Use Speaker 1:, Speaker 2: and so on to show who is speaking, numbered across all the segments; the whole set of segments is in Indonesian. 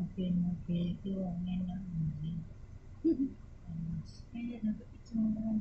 Speaker 1: mobil-mobil itu enak sih. Panas. Iya, dapat kecemburuan.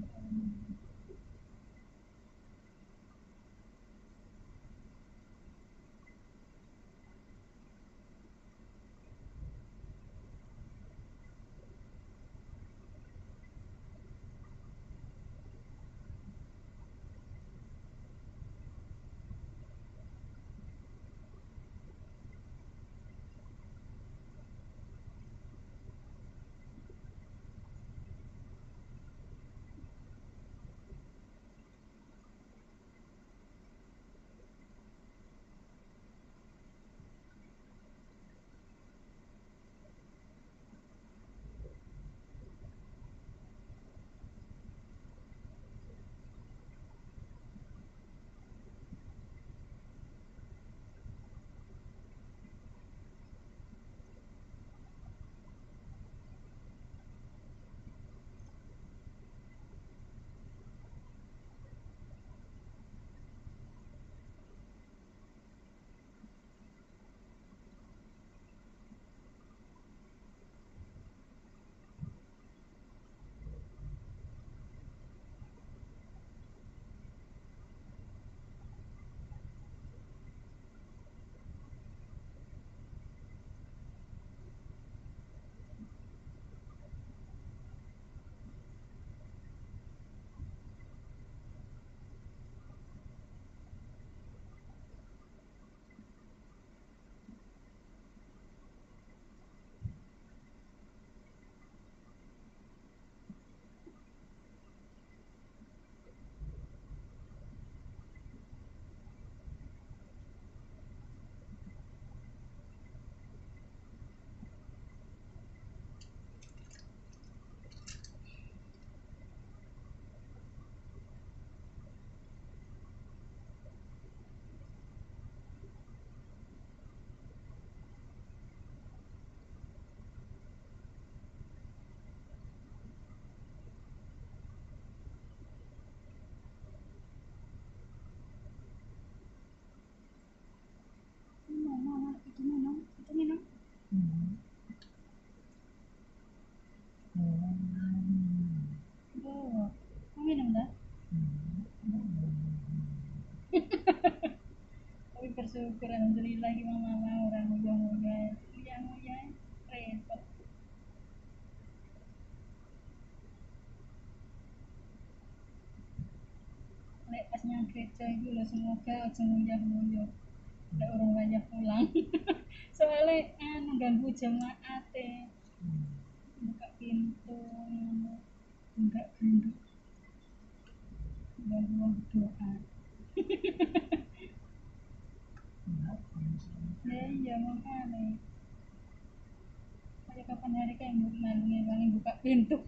Speaker 1: Mama, itu minum, itu minum. Hmm. Oh, mau minum dah? Tapi bersyukur alhamdulillah gimana mama orang uyang-uyang. Uyang-uyang repot. Lek pas nyang gereja itu loh semoga aja nguyah-nguyah. Lek orang banyak pulang. Soalnya ganggu jemaat buka pintu enggak ganggu ganggu doa. Ya iya makanya kayak kapan hari kayak nangis buka pintu.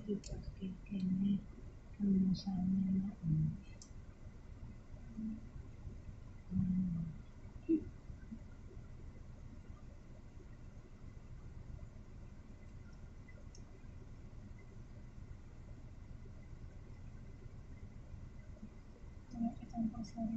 Speaker 2: kene misalnya.
Speaker 1: Jangan kecampur sari.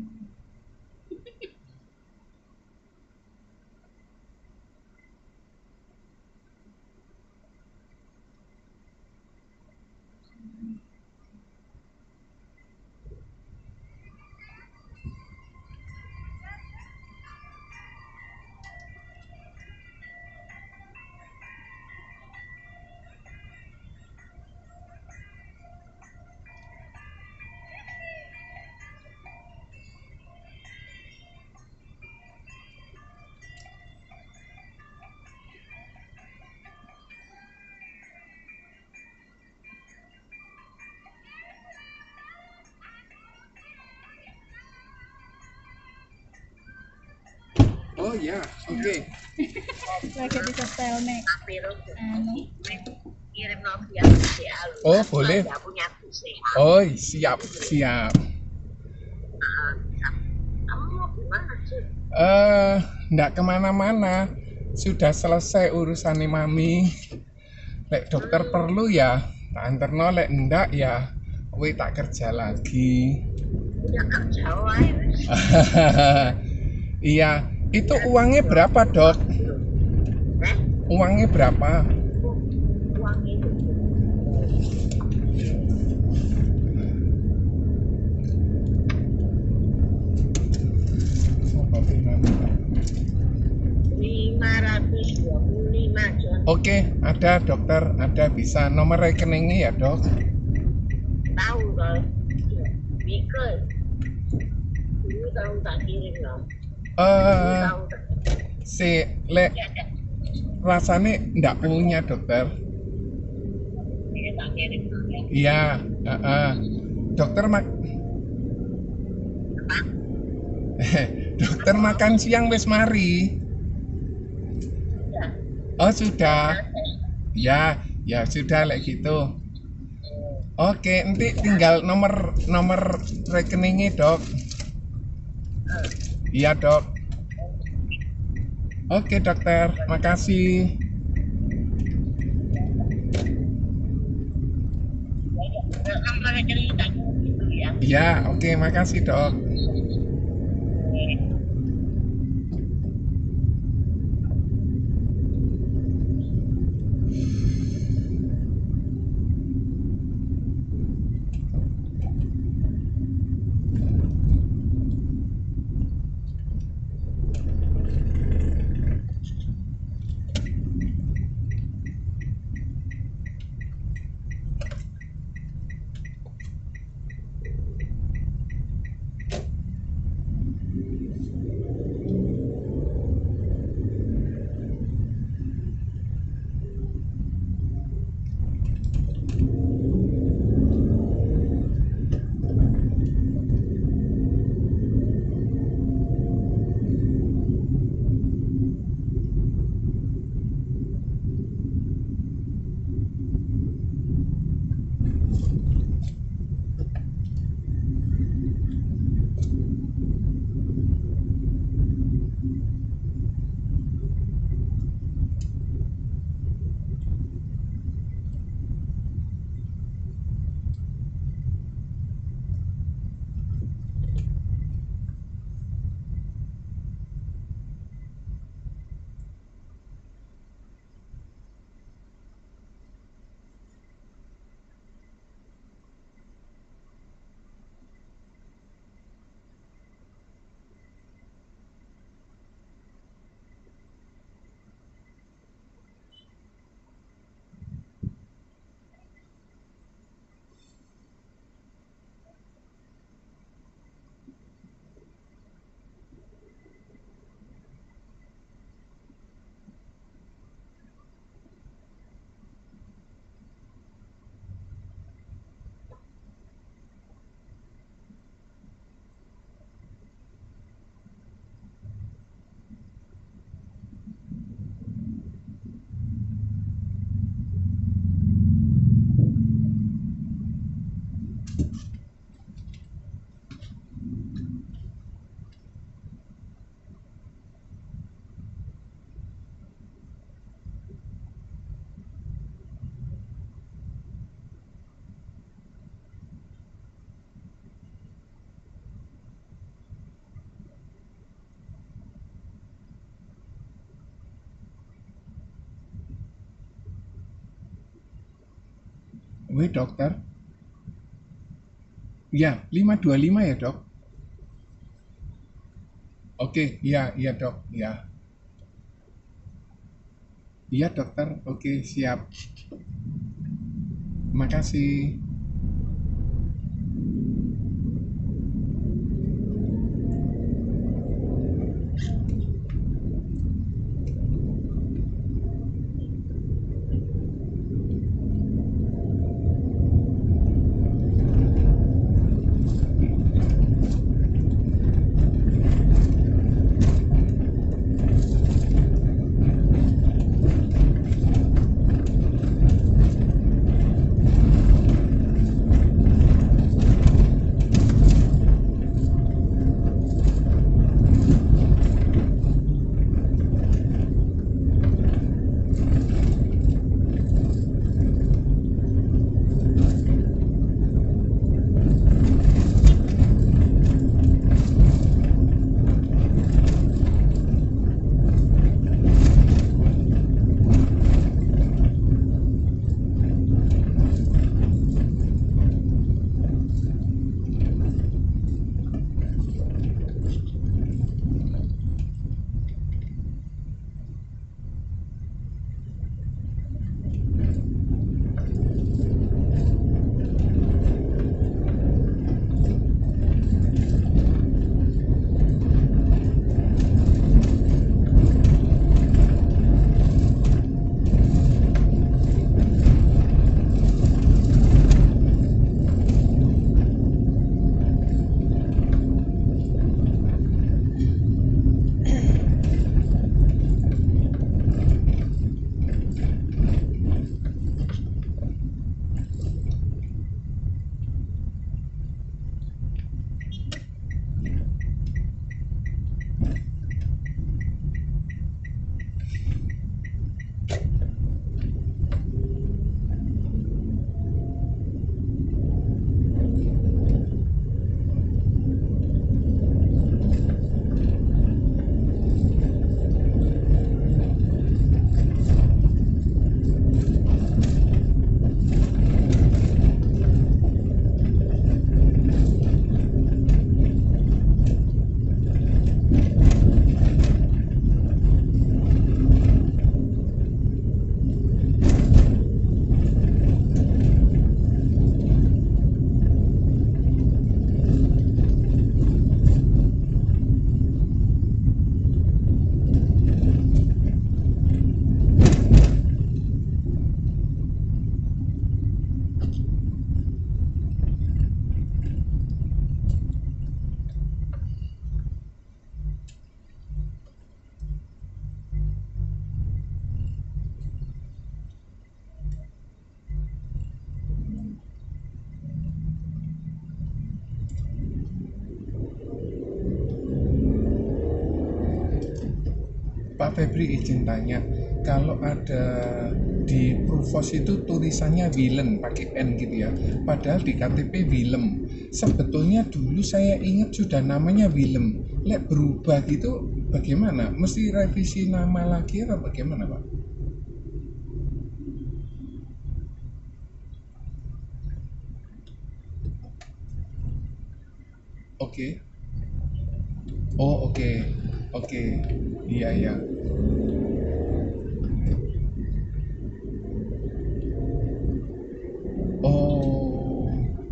Speaker 3: Oh ya, oke.
Speaker 1: Lagi di setel nih. Anu.
Speaker 2: Kirim nomor ya.
Speaker 3: Oh, boleh.
Speaker 2: Punya pusing.
Speaker 3: Oh, siap, siap.
Speaker 2: Kamu mau gimana sih?
Speaker 3: Nggak kemana-mana. Sudah selesai urusan mami. Lek dokter perlu ya, tak anterno. Lek ndak ya, we tak kerja lagi.
Speaker 2: Ya kerja wae wis.
Speaker 3: Iya, itu uangnya berapa, Dok? Uangnya berapa?
Speaker 2: Uang itu.
Speaker 3: Oh, Bapak Mami.
Speaker 2: 525 John.
Speaker 3: Oke, ada dokter, ada bisa. Nomor rekeningnya ya, Dok?
Speaker 2: Tahu kalau Mika dulu tahu tak kirim loh. Tahu tak
Speaker 3: Si Lek rasanya ndak punya, dokter.
Speaker 2: tak kirim ya.
Speaker 3: Iya, dokter dokter makan siang wis mari.
Speaker 2: Ya.
Speaker 3: Oh, sudah. Ya, ya sudah lek gitu. Oke, nanti tinggal nomor rekeningnya, Dok. Iya, Dok. Oke, dokter. Makasih.
Speaker 2: Nomor rekening tak kirim gitu ya.
Speaker 3: Iya, oke, makasih, Dok. Wih dokter, ya 525 ya dok. Oke, ya, iya dok, ya. Iya dokter, oke siap. Makasih. Pak Febri izin tanya, kalau ada di Pruvos itu tulisannya Wilen pakai N gitu ya, padahal di KTP Willem. Sebetulnya dulu saya ingat sudah namanya Willem. Lek berubah gitu bagaimana? Mesti revisi nama lagi atau bagaimana Pak? Oke. Oh oke. Oke. Iya ya. Oh.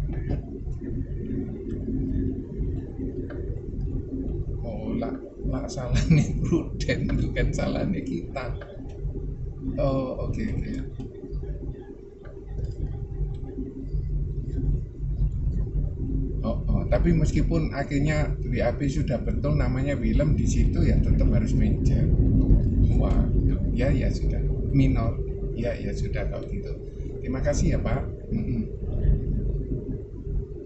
Speaker 3: Oh lah salah nih Pruden bukan salahnya kita. Oh oke oke. Oh, tapi meskipun akhirnya WAP sudah betul namanya Willem di situ ya tetap harus major. Waduh, ya ya sudah minor. Ya ya sudah kalau gitu. Terima kasih ya Pak. Mm-mm.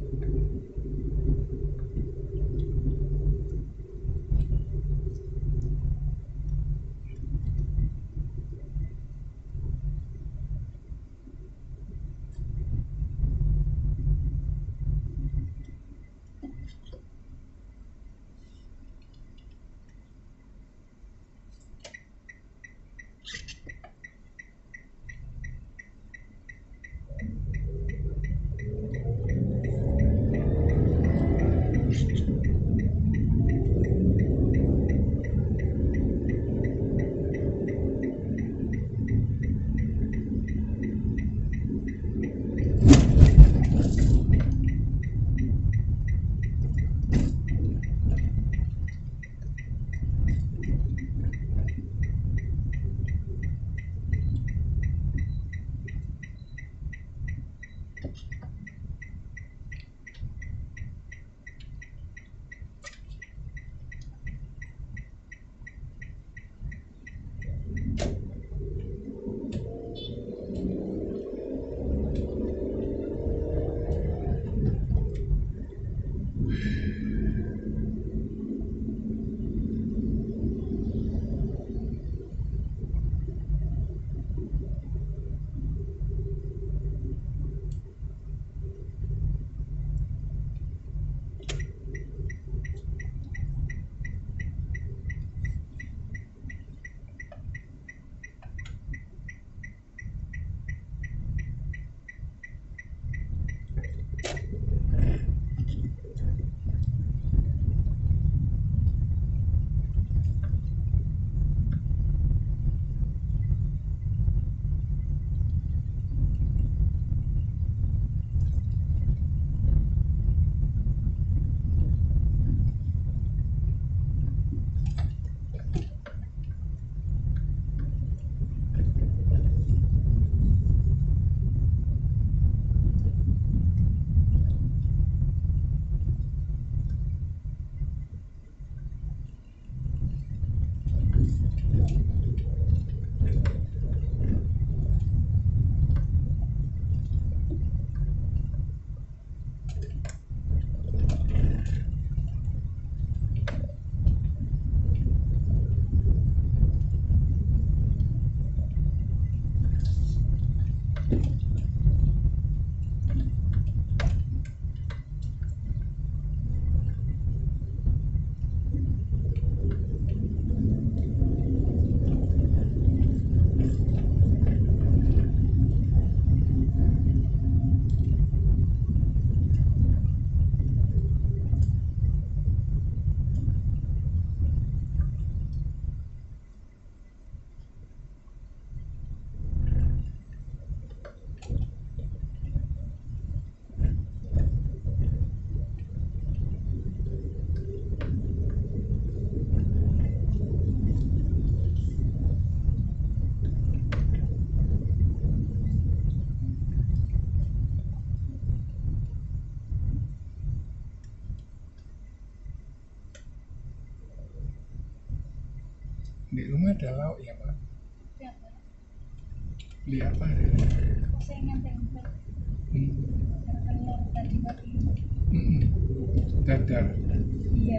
Speaker 3: Di rumah ada lauk ya Pak?
Speaker 1: Siapa?
Speaker 3: Beli apa hari ini?
Speaker 1: Gosengan tempe.
Speaker 3: Hmm.
Speaker 1: Telur tadi pagi.
Speaker 3: Mm-mm. Dadar.
Speaker 1: Iya.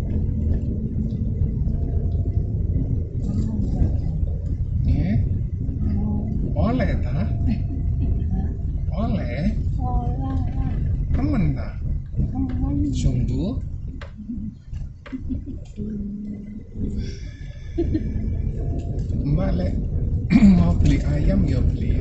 Speaker 3: Ya, oleh ta? Oleh,
Speaker 1: Olah lah.
Speaker 3: temen ta?
Speaker 1: Temen.
Speaker 3: Sungguh? Mbak lek mau beli ayam ya beli